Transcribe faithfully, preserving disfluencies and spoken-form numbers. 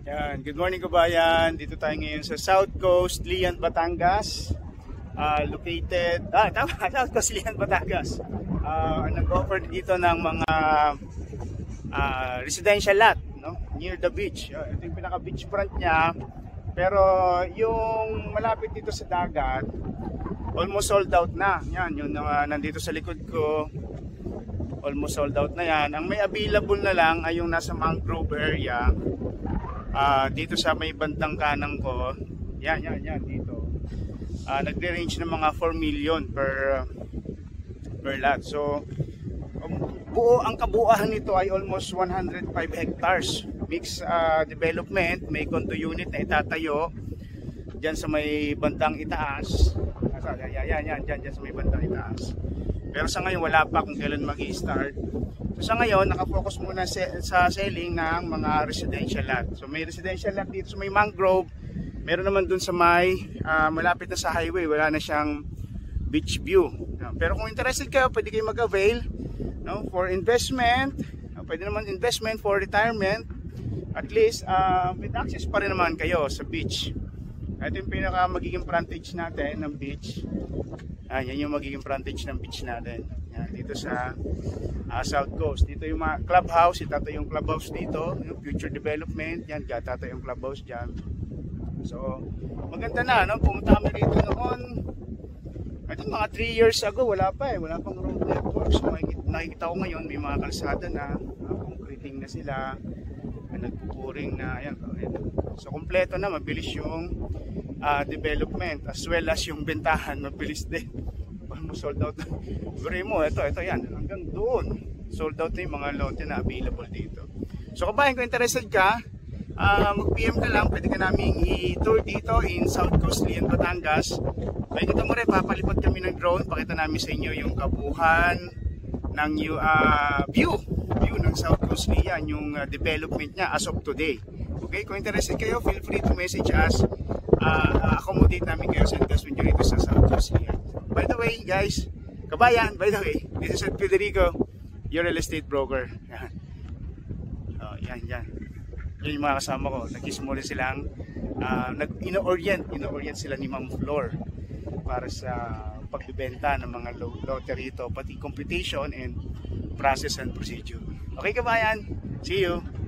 Yan, good morning kabayan. Dito tayo ngayon sa South Coast, Lian, Batangas. Uh, located, ah tama, South Coast, Lian, Batangas. Uh, Nag-offer dito ng mga uh, residential lot, no? Near the beach. Uh, ito yung pinaka-beach front niya. Pero yung malapit dito sa dagat, almost sold out na. Yan, yung uh, nandito sa likod ko, almost sold out na yan. Ang may available na lang ay yung nasa mangrove area. Uh, dito sa may bandang kanang ko, yan, yan, yan, dito. Uh, nagre-range ng mga four million per, uh, per lot. So, um, buo, ang kabuuan nito ay almost one hundred five hectares. Mixed uh, development, may condo unit na itatayo dyan sa may bandang itaas. Yan, yan, yan, dyan, dyan sa may bandang itaas. Pero sa ngayon, wala pa kung kailan mag-i-start. So sa ngayon, nakafocus muna sa selling ng mga residential lot. So may residential lot dito sa may mangrove. Meron naman dun sa may uh, malapit na sa highway. Wala na siyang beach view. Pero kung interested kayo, pwede kayo mag-avail, no, for investment. Pwede naman investment for retirement. At least, uh, with access pa rin naman kayo sa beach. Ito yung pinaka magiging frontage natin ng beach. Ah, yan yung magiging frontage ng beach natin. Yan, dito sa uh, South Coast. Dito yung mga clubhouse. Ito yung clubhouse dito. Yung future development. Yan, ito yung clubhouse dyan. So, maganda na, no? Pumunta kami dito noon. Ito mga three years ago, wala pa eh. Wala pang road network. So, nakikita, nakikita ko ngayon, may mga kalsada na. Uh, concreting na sila. Uh, nagpupuring na. Ayan. So, kompleto na. Mabilis yung uh, development. As well as yung bentahan. Mabilis din. Sold out. Guri mo, ito, ito yan. Hanggang doon. Sold out na yung mga lote na available dito. So, kabayan, kung interested ka, uh, mag-P M ka lang. Pwede ka namin i-tour dito in South Coast, Lian, Batangas. Makikita mo rin, papalipad kami ng drone. Pakita namin sa inyo yung kabuhan ng uh, view. View ng South Coast, Lian. Yung uh, development niya as of today. Okay, kung interested kayo, feel free to message us. Uh, accommodate namin kayo sa investment nyo dito sa South Coast, Lian. By the way, guys, kabayan, by the way, this is Federico, your real estate broker. Yan. Oh, yan, yan. Yan yung mga kasama ko. Nag-kiss mo rin silang, uh, ino-orient, ino-orient sila ni Ma'am Flor para sa pagbibenta ng mga lote rito, pati computation and process and procedure. Okay, kabayan, see you!